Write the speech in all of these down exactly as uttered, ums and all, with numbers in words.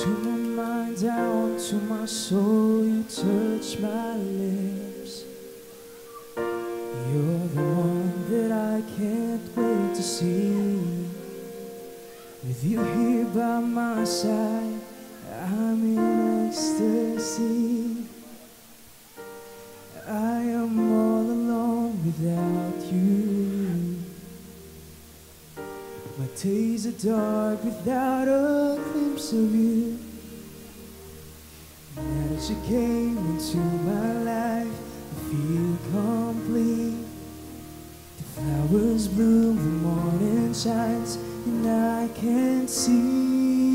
To my mind, down to my soul, you touch my lips. You're the one that I can't wait to see. With you here by my side, I'm in ecstasy. I am all alone without you. My days are dark without a glimpse of you. Now that you came into my life, I feel complete. The flowers bloom, the morning shines, and I can't see.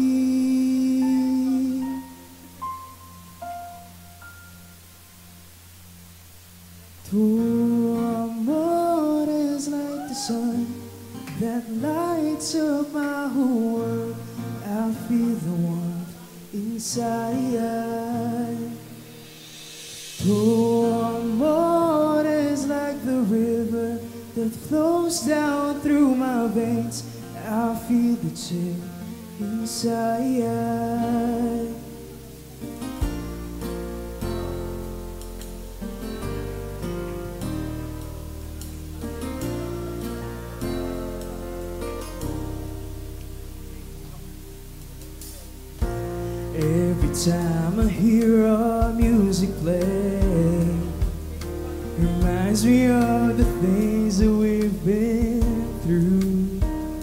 Tu amor is like the sun that lights up my whole world. I feel the warmth inside. Tu amor is like the river that flows down through my veins. I feel the chill inside. Every time I hear our music play, reminds me of the things that we've been through.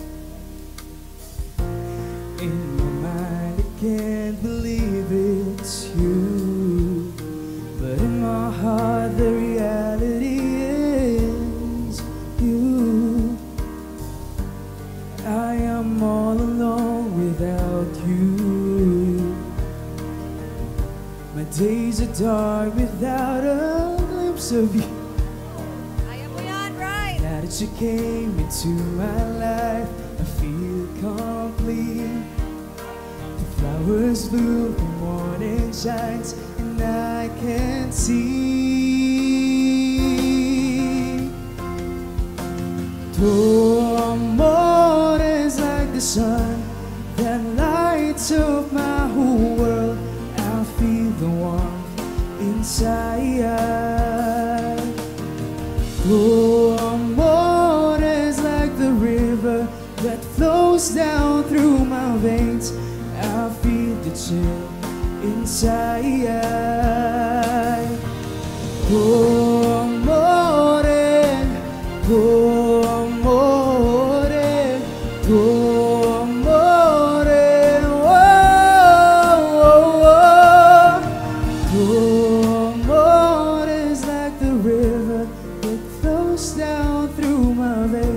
In my mind I can't believe it's you, but in my heart the reality is you. I am all alone without you. My days are dark without a glimpse of you. Kaya mo yan, right? Now that you came into my life, I feel complete. The flowers bloom, the morning shines, and I can see. Tu amor is like the sun that lights up my whole world. I feel the warmth inside. Tu amor is like the river that flows down through my veins. I feel the chill inside. Tu amore, tu amore, tu amore, oh, oh, oh. Tu amore is like the river that flows down through my veins.